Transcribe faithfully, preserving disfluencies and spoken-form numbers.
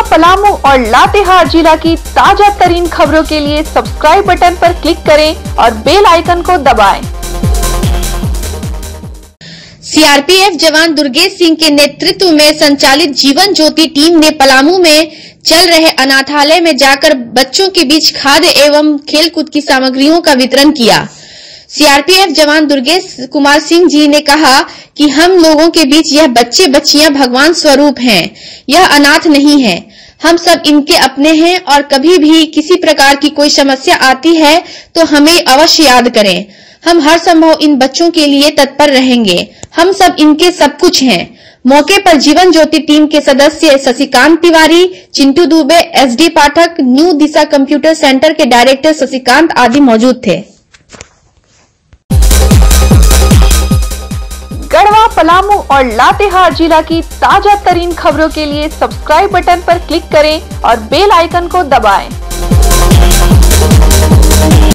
पलामू और लातेहार जिला की ताजा तरीन खबरों के लिए सब्सक्राइब बटन पर क्लिक करें और बेल आइकन को दबाएं। सीआरपीएफ जवान दुर्गेश सिंह के नेतृत्व में संचालित जीवन ज्योति टीम ने पलामू में चल रहे अनाथालय में जाकर बच्चों के बीच खाद्य एवं खेलकूद की सामग्रियों का वितरण किया। सीआरपीएफ जवान दुर्गेश कुमार सिंह जी ने कहा कि हम लोगों के बीच यह बच्चे बच्चियां भगवान स्वरूप हैं, यह अनाथ नहीं है। हम सब इनके अपने हैं और कभी भी किसी प्रकार की कोई समस्या आती है तो हमें अवश्य याद करें। हम हर संभव इन बच्चों के लिए तत्पर रहेंगे। हम सब इनके सब कुछ हैं। मौके पर जीवन ज्योति टीम के सदस्य Shashikant Tiwari, Chintu Dubey, SD Pathak, new Disha computer centre के डायरेक्टर शशिकांत आदि मौजूद थे। गढ़वा, पलामू और लातेहार जिला की ताजा तरीन खबरों के लिए सब्सक्राइब बटन पर क्लिक करें और बेल आइकन को दबाएं।